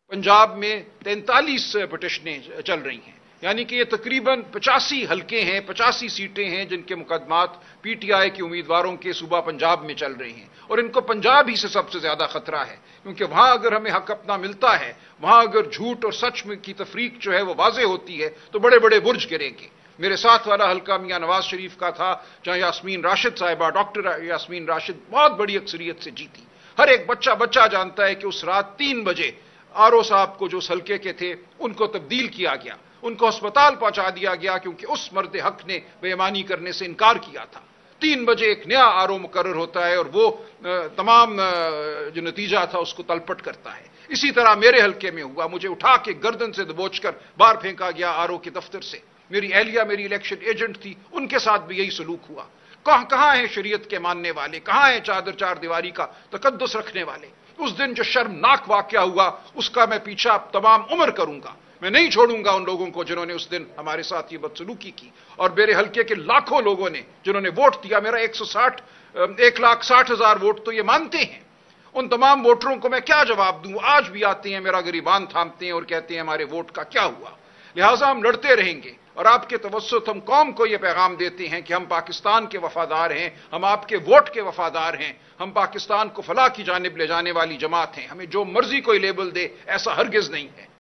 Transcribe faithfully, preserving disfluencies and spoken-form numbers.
पंजाब में तैंतालीस पिटिशनें चल रही हैं, यानी कि ये तकरीबन पचासी हलके हैं, पचासी सीटें हैं जिनके मुकदमात पीटीआई के उम्मीदवारों के सूबा पंजाब में चल रहे हैं। और इनको पंजाब ही से सबसे ज्यादा खतरा है, क्योंकि वहां अगर हमें हक अपना मिलता है, वहां अगर झूठ और सच में की तफरीक जो है वो वाजे होती है, तो बड़े बड़े बुर्ज गिरेंगे। मेरे साथ वाला हल्का मियां नवाज शरीफ का था, जहां यास्मीन राशिद साहिबा, डॉक्टर यास्मीन राशिद बहुत बड़ी अक्सरियत से जीती। हर एक बच्चा बच्चा जानता है कि उस रात तीन बजे आरओ साहब को जो उस हल्के के थे उनको तब्दील किया गया, उनको अस्पताल पहुंचा दिया गया, क्योंकि उस मर्द हक ने बेईमानी करने से इनकार किया था। तीन बजे एक नया आरओ मुकर्रर होता है और वो तमाम जो नतीजा था उसको तलपट करता है। इसी तरह मेरे हल्के में हुआ, मुझे उठा के गर्दन से दबोच कर बाहर फेंका गया आरओ के दफ्तर से। मेरी एहलिया मेरी इलेक्शन एजेंट थी, उनके साथ भी यही सलूक हुआ। कहां कहां है शरीयत के मानने वाले, कहां है चादर चार दीवारी का तकद्दुस रखने वाले। उस दिन जो शर्मनाक वाकया हुआ उसका मैं पीछा तमाम उम्र करूंगा। मैं नहीं छोड़ूंगा उन लोगों को जिन्होंने उस दिन हमारे साथ ये बदसलूकी की, और मेरे हल्के के लाखों लोगों ने जिन्होंने वोट दिया। मेरा एक सौ साठ एक लाख साठ हजार वोट तो ये मानते हैं। उन तमाम वोटरों को मैं क्या जवाब दूं? आज भी आते हैं, मेरा गिरीबान थामते हैं और कहते हैं हमारे वोट का क्या हुआ। लिहाजा हम लड़ते रहेंगे, और आपके तवस्सुत हम कौम को यह पैगाम देते हैं कि हम पाकिस्तान के वफादार हैं, हम आपके वोट के वफादार हैं, हम पाकिस्तान को फलाह की जानिब ले जाने वाली जमात हैं। हमें जो मर्जी कोई लेबल दे, ऐसा हरगिज नहीं है।